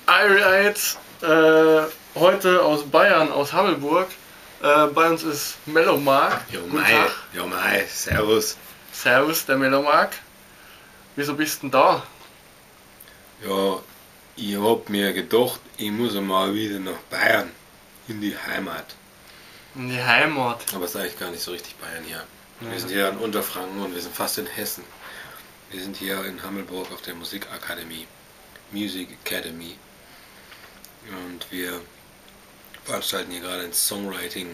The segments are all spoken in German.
Irie Eids, heute aus Bayern, aus Hammelburg. Bei uns ist Mellow Mark. Guten Tag. Jo mei, servus. Servus, der Mellow Mark. Wieso bist du denn da? Ja, ich hab mir gedacht, ich muss mal wieder nach Bayern, in die Heimat. In die Heimat. Aber es ist eigentlich gar nicht so richtig Bayern hier. Ja. Wir sind hier in Unterfranken und wir sind fast in Hessen. Wir sind hier in Hammelburg auf der Musikakademie, Music Academy. Und wir veranstalten hier gerade ein Songwriting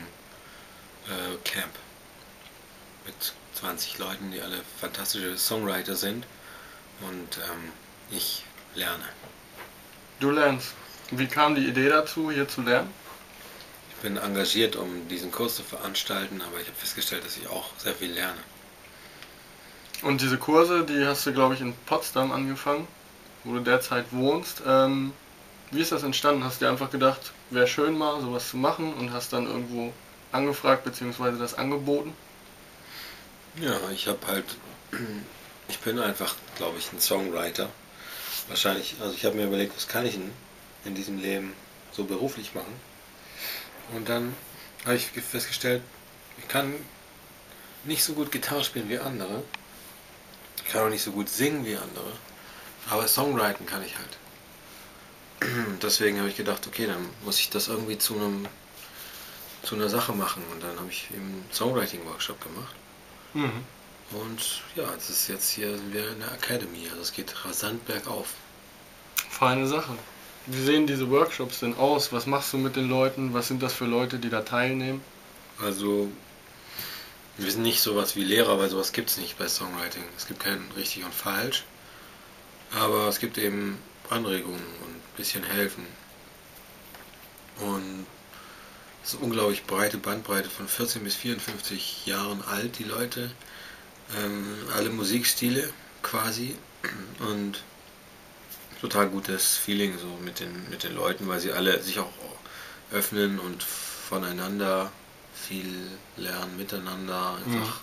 Camp mit 20 Leuten, die alle fantastische Songwriter sind. Und ich lerne. Du lernst. Wie kam die Idee dazu, hier zu lernen? Ich bin engagiert, um diesen Kurs zu veranstalten, aber ich habe festgestellt, dass ich auch sehr viel lerne. Und diese Kurse, die hast du, glaube ich, in Potsdam angefangen, wo du derzeit wohnst. Wie ist das entstanden? Hast du dir einfach gedacht, wäre schön mal sowas zu machen und hast dann irgendwo angefragt bzw. das angeboten? Ja, ich bin einfach, glaube ich, ein Songwriter. Wahrscheinlich, also ich habe mir überlegt, was kann ich denn in diesem Leben so beruflich machen? Und dann habe ich festgestellt, ich kann nicht so gut Gitarre spielen wie andere. Ich kann auch nicht so gut singen wie andere. Aber Songwriting kann ich halt. Deswegen habe ich gedacht, okay, dann muss ich das irgendwie zu einer Sache machen. Und dann habe ich eben einen Songwriting-Workshop gemacht. Mhm. Und ja, jetzt hier sind wir in der Academy. Also es geht rasant bergauf. Feine Sache. Wie sehen diese Workshops denn aus? Was machst du mit den Leuten? Was sind das für Leute, die da teilnehmen? Also wir sind nicht sowas wie Lehrer, weil sowas gibt es nicht bei Songwriting. Es gibt kein richtig und falsch. Aber es gibt eben Anregungen und ein bisschen helfen. Und es ist eine unglaublich breite Bandbreite von 14 bis 54 Jahren alt, die Leute. Alle Musikstile quasi. Und total gutes Feeling so mit den Leuten, weil sie alle sich auch öffnen und voneinander viel lernen, miteinander einfach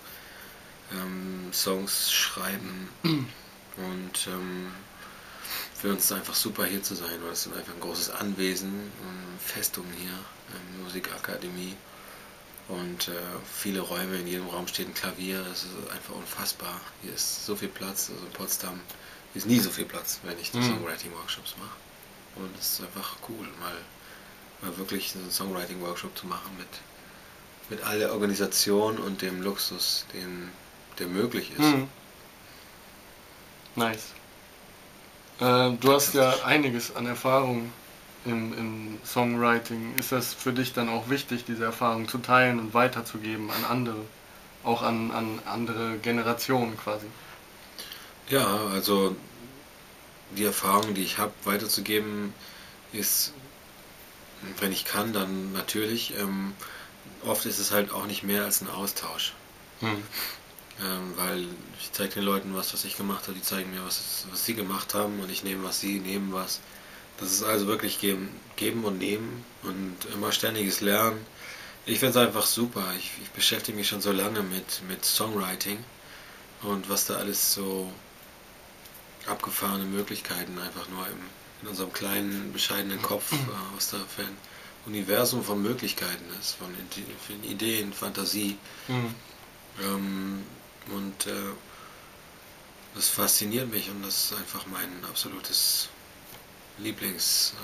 Songs schreiben. Und für uns ist es einfach super hier zu sein, weil es ist einfach ein großes Anwesen, Festung hier, Musikakademie und viele Räume, in jedem Raum steht ein Klavier, das ist einfach unfassbar. Hier ist so viel Platz, also in Potsdam ist nie so viel Platz, wenn ich die Songwriting-Workshops mache. Und es ist einfach cool, mal wirklich einen Songwriting-Workshop zu machen mit all der Organisation und dem Luxus, der möglich ist. Mhm. Nice. Du hast ja einiges an Erfahrung im Songwriting. Ist das für dich dann auch wichtig, diese Erfahrung zu teilen und weiterzugeben an andere? Auch an andere Generationen quasi? Ja, also die Erfahrung, die ich habe, weiterzugeben, ist, wenn ich kann, dann natürlich. Oft ist es halt auch nicht mehr als ein Austausch. Weil ich zeige den Leuten was ich gemacht habe, die zeigen mir, was sie gemacht haben und ich nehme was, sie nehmen was. Das ist also wirklich geben und nehmen und immer ständiges Lernen. Ich finde es einfach super. Ich beschäftige mich schon so lange mit Songwriting und was da alles so abgefahrene Möglichkeiten einfach nur in unserem kleinen, bescheidenen Kopf, was da für ein Universum von Möglichkeiten ist, von Ideen, Fantasie. Und das fasziniert mich und das ist einfach mein absolutes Lieblings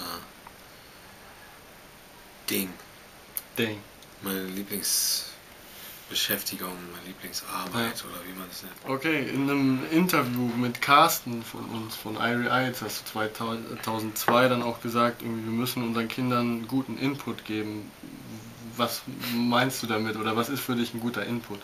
Ding. Meine Lieblingsbeschäftigung, meine Lieblingsarbeit oder wie man es nennt. Okay, in einem Interview mit Carsten von uns, von Irie Eids, hast du 2002 dann auch gesagt, irgendwie, wir müssen unseren Kindern guten Input geben. Was meinst du damit oder was ist für dich ein guter Input?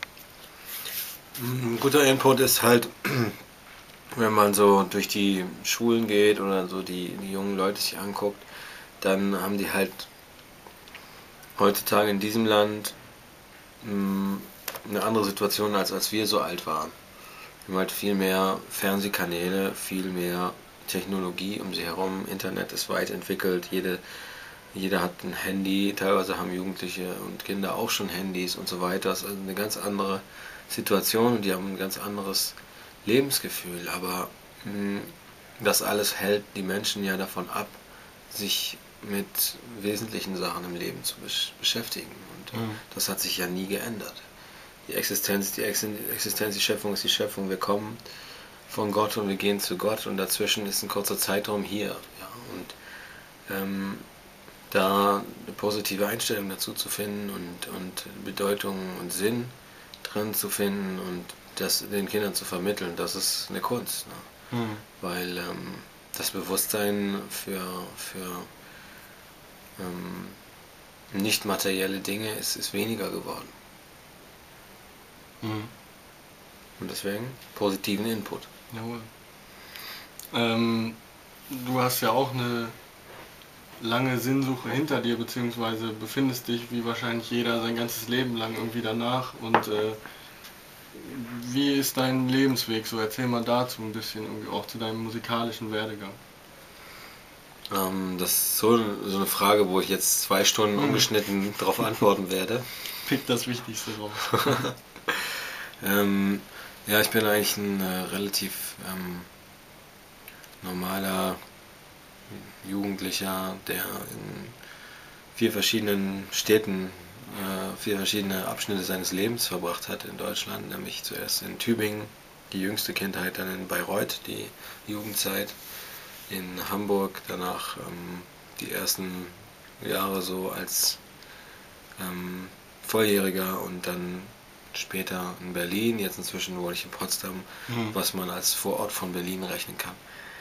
Ein guter Input ist halt, wenn man so durch die Schulen geht oder so die jungen Leute sich anguckt, dann haben die halt heutzutage in diesem Land eine andere Situation, als wir so alt waren. Wir haben halt viel mehr Fernsehkanäle, viel mehr Technologie um sie herum, Internet ist weit entwickelt, jeder hat ein Handy, teilweise haben Jugendliche und Kinder auch schon Handys und so weiter. Das ist also eine ganz andere Situation und die haben ein ganz anderes Lebensgefühl, aber das alles hält die Menschen ja davon ab, sich mit wesentlichen Sachen im Leben zu beschäftigen. Und das hat sich ja nie geändert. Die Existenz, die Schöpfung ist die Schöpfung. Wir kommen von Gott und wir gehen zu Gott und dazwischen ist ein kurzer Zeitraum hier. Ja, und da eine positive Einstellung dazu zu finden und Bedeutung und Sinn drin zu finden und das den Kindern zu vermitteln, das ist eine Kunst. Ne? Weil das Bewusstsein für nicht materielle Dinge ist weniger geworden. Und deswegen positiven Input. Jawohl. Du hast ja auch eine lange Sinnsuche hinter dir, beziehungsweise befindest dich wie wahrscheinlich jeder sein ganzes Leben lang irgendwie danach. Und wie ist dein Lebensweg so? Erzähl mal dazu ein bisschen, irgendwie auch zu deinem musikalischen Werdegang. Das ist so eine Frage, wo ich jetzt 2 Stunden ungeschnitten darauf antworten werde. Pick das Wichtigste raus. Ja, ich bin eigentlich ein relativ normaler Jugendlicher, der in 4 verschiedenen Städten 4 verschiedene Abschnitte seines Lebens verbracht hat in Deutschland, nämlich zuerst in Tübingen, die jüngste Kindheit, dann in Bayreuth, die Jugendzeit, in Hamburg, danach die ersten Jahre so als Volljähriger und dann später in Berlin, jetzt inzwischen wohne ich in Potsdam, was man als Vorort von Berlin rechnen kann.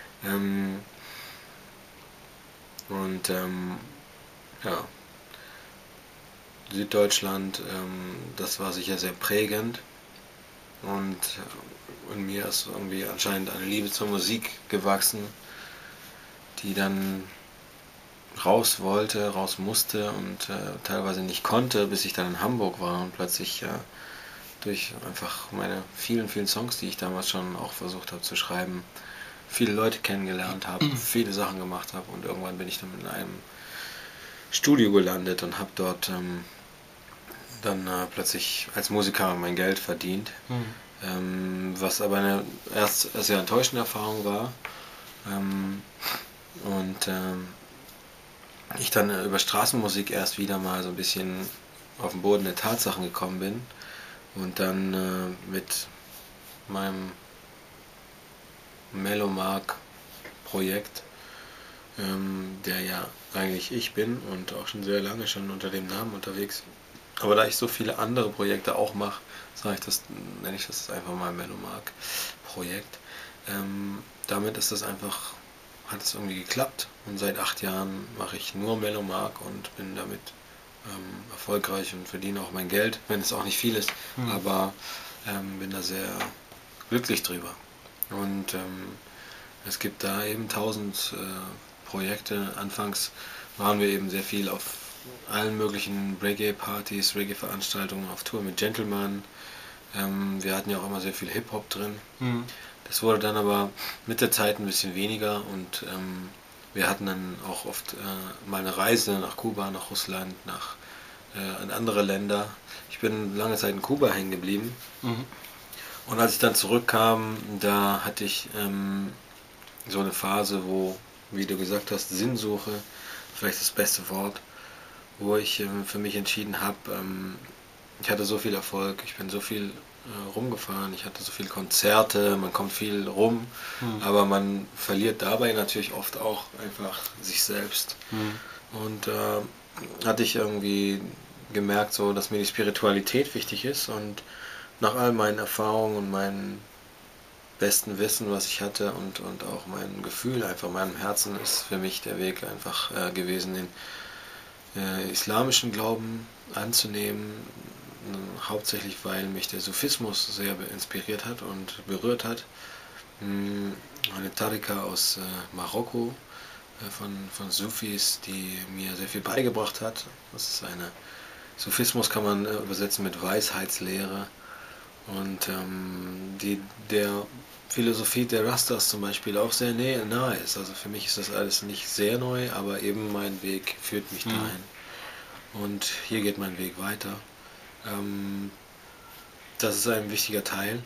Ja, Süddeutschland, das war sicher sehr prägend und in mir ist irgendwie anscheinend eine Liebe zur Musik gewachsen, die dann raus wollte, raus musste und teilweise nicht konnte, bis ich dann in Hamburg war und plötzlich durch einfach meine vielen, vielen Songs, die ich damals schon auch versucht habe zu schreiben, viele Leute kennengelernt habe, viele Sachen gemacht habe und irgendwann bin ich dann in einem Studio gelandet und habe dort dann plötzlich als Musiker mein Geld verdient, was aber eine erst sehr enttäuschende Erfahrung war und ich dann über Straßenmusik erst wieder mal so ein bisschen auf den Boden der Tatsachen gekommen bin und dann mit meinem Melomark-Projekt, der ja eigentlich ich bin und auch schon sehr lange schon unter dem Namen unterwegs. Aber da ich so viele andere Projekte auch mache, nenne ich das einfach mal Melomark-Projekt. Damit ist das einfach, hat es irgendwie geklappt und seit 8 Jahren mache ich nur Melomark und bin damit erfolgreich und verdiene auch mein Geld, wenn es auch nicht viel ist, aber bin da sehr glücklich drüber. Und es gibt da eben 1000 Projekte. Anfangs waren wir eben sehr viel auf allen möglichen Reggae-Partys, Reggae-Veranstaltungen auf Tour mit Gentleman. Wir hatten ja auch immer sehr viel Hip-Hop drin. Das wurde dann aber mit der Zeit ein bisschen weniger und wir hatten dann auch oft mal eine Reise nach Kuba, nach Russland, in andere Länder. Ich bin lange Zeit in Kuba hängen geblieben. Und als ich dann zurückkam, da hatte ich so eine Phase, wo, wie du gesagt hast, Sinnsuche, vielleicht das beste Wort, wo ich für mich entschieden habe, ich hatte so viel Erfolg, ich bin so viel rumgefahren, ich hatte so viele Konzerte, man kommt viel rum, aber man verliert dabei natürlich oft auch einfach sich selbst. Und hatte ich irgendwie gemerkt, so, dass mir die Spiritualität wichtig ist und nach all meinen Erfahrungen und meinem besten Wissen, was ich hatte und auch mein Gefühl, einfach meinem Herzen, ist für mich der Weg einfach gewesen, den islamischen Glauben anzunehmen, hauptsächlich weil mich der Sufismus sehr inspiriert hat und berührt hat. Eine Tarika aus Marokko von Sufis, die mir sehr viel beigebracht hat. Das ist Sufismus kann man übersetzen mit Weisheitslehre und die der Philosophie der Rastas zum Beispiel auch sehr nahe ist. Also für mich ist das alles nicht sehr neu, aber eben mein Weg führt mich dahin. Und hier geht mein Weg weiter. Das ist ein wichtiger Teil.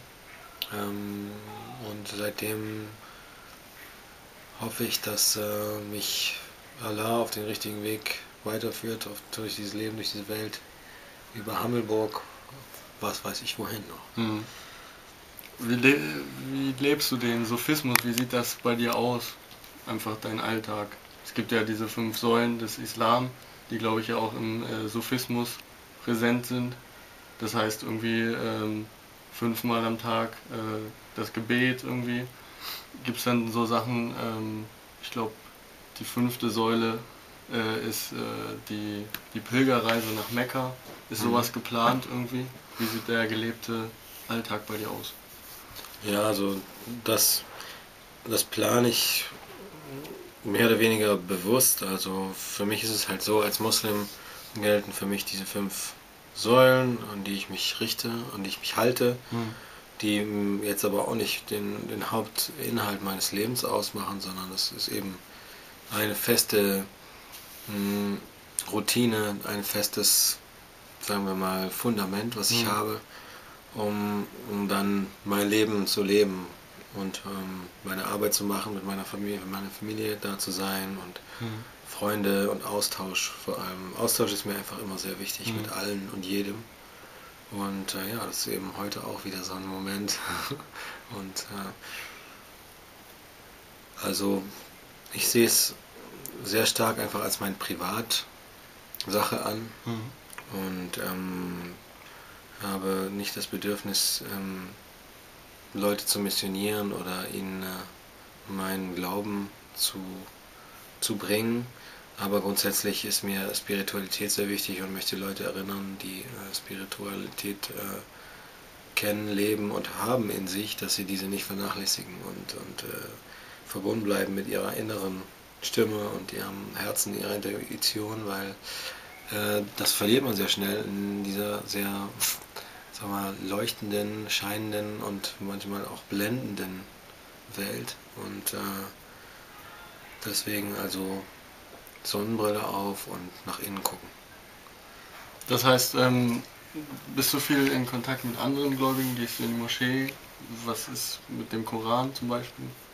Und seitdem hoffe ich, dass mich Allah auf den richtigen Weg weiterführt, durch dieses Leben, durch diese Welt, über Hammelburg, was weiß ich wohin noch. Mhm. Wie lebst du den Sufismus? Wie sieht das bei dir aus? Einfach dein Alltag. Es gibt ja diese 5 Säulen des Islam, die glaube ich ja auch im Sufismus präsent sind. Das heißt irgendwie 5-mal am Tag das Gebet irgendwie. Gibt es dann so Sachen, ich glaube die 5. Säule ist die Pilgerreise nach Mekka. Ist sowas geplant irgendwie? Wie sieht der gelebte Alltag bei dir aus? Ja, also das plane ich mehr oder weniger bewusst. Also für mich ist es halt so, als Muslim gelten für mich diese 5 Säulen, an die ich mich richte, an die ich mich halte, die jetzt aber auch nicht den Hauptinhalt meines Lebens ausmachen, sondern es ist eben eine feste Routine, ein festes, sagen wir mal, Fundament, was ich habe, um dann mein Leben zu leben und meine Arbeit zu machen, mit meiner Familie da zu sein und Freunde und Austausch vor allem. Austausch ist mir einfach immer sehr wichtig mit allen und jedem. Und ja, das ist eben heute auch wieder so ein Moment. Und also ich sehe es sehr stark einfach als meine Privatsache an und habe nicht das Bedürfnis, Leute zu missionieren oder ihnen meinen Glauben zu bringen. Aber grundsätzlich ist mir Spiritualität sehr wichtig und möchte Leute erinnern, die Spiritualität kennen, leben und haben in sich, dass sie diese nicht vernachlässigen und verbunden bleiben mit ihrer inneren Stimme und ihrem Herzen, ihrer Intuition, weil das verliert man sehr schnell in dieser sehr, sag mal, leuchtenden, scheinenden und manchmal auch blendenden Welt. Und deswegen also Sonnenbrille auf und nach innen gucken. Das heißt, bist du viel in Kontakt mit anderen Gläubigen? Gehst du in die Moschee? Was ist mit dem Koran zum Beispiel?